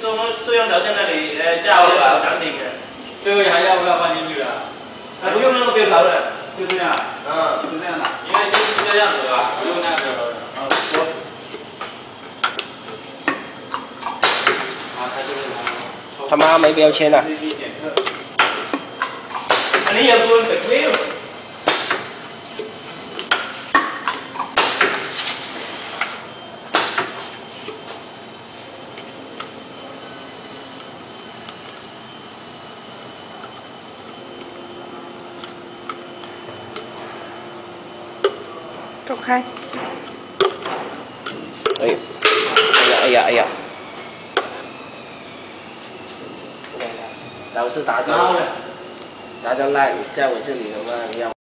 收用条件那里价位少涨点的。 这个还要不要放进去的？ 不用那个标条的， 就这样。就这样的。 应该是这样子吧，不用那个标条的。 他妈没标签了。 你有不得没有？ 走开。 哎呀！老是打成烂，在我这里的话要。